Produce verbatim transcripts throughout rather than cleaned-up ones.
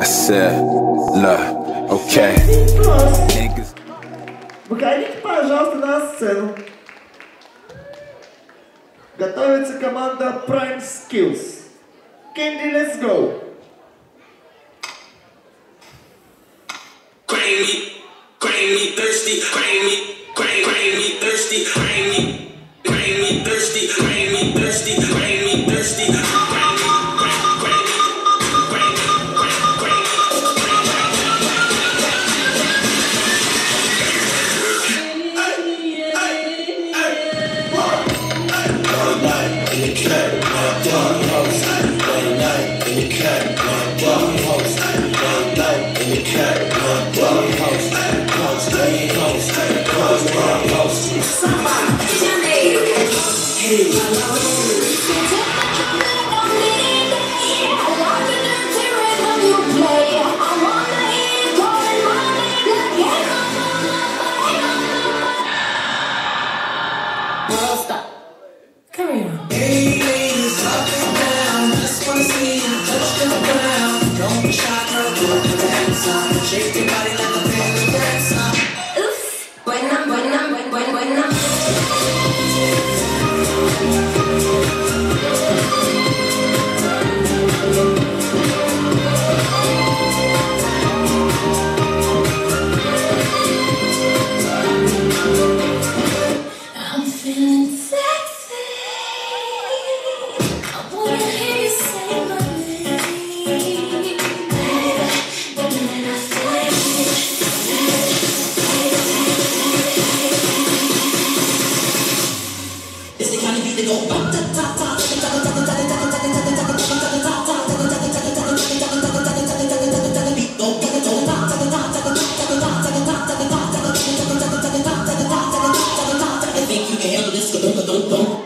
I said, look, okay. Niggas. Выходите, пожалуйста, на сцену. Готовится команда Prime Skills. Candy, let's go. Grain me, grain me thirsty, grain me, grain, grain me thirsty, grain me, grain me thirsty, grain me thirsty, grain me thirsty, grain me, grain, grain me, grain me, grain, grain me, One night in the cut, my dog host. One night in the cut, my dog host. One night in the cut, my dog host. Host, hey, host, host, dog host. Somebody get your name. Hey, Girl, stop. Come here. hey, ladies, up and down. Just wanna see you touch the ground. Don't be shy, girl, put your hands up. Shake your body like a belly dancer. Oof. When I'm, when I'm, when, when, when I'm. I'm feeling sexy. I wanna hear you say my name. Baby, the minute I say it. It's the kind of beat that go bum, ta, ta, ta, ta, ta, ta, ta, ta, ta, ta, ta, ta, I think you can handle this. Don't, don't, don't.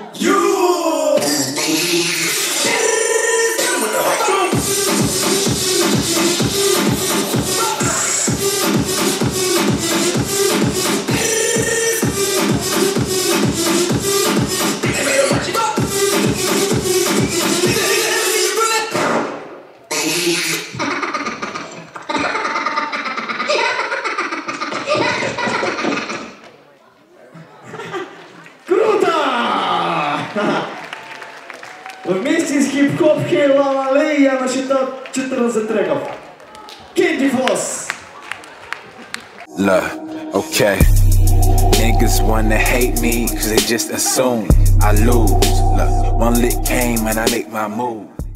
Круто! Вместе с хип-хоп Хей Лава Лей я насчитал четырнадцать треков. Candy Floss. Look, okay. Niggas wanna hate me, cause they just assume I lose. Look, one lick came and I make my move.